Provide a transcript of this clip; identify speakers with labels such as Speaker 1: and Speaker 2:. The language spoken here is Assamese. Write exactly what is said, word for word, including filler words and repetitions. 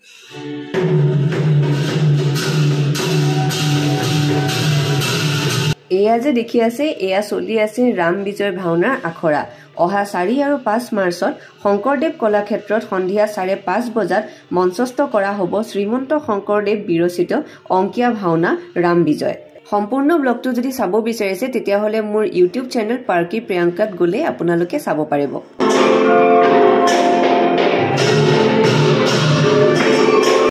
Speaker 1: এয়া যে দেখি আছে এয়া চলি আছে ৰাম বিজয় ভাওনাৰ আখৰা অহা চাৰি আৰু পাঁচ মাৰ্চত শংকৰদেৱ কলাক্ষেত্ৰত সন্ধিয়া চাৰে পাঁচ বজাত মঞ্চস্থ কৰা হ'ব শ্ৰীমন্ত শংকৰদেৱ বিৰচিত অংকীয়া ভাওনা ৰাম বিজয় সম্পূৰ্ণ ব্লগটো যদি চাব বিচাৰিছে তেতিয়াহ'লে মোৰ ইউটিউব চেনেল পাৰ্কি প্ৰিয়ংকাত গ'লে আপোনালোকে চাব পাৰিব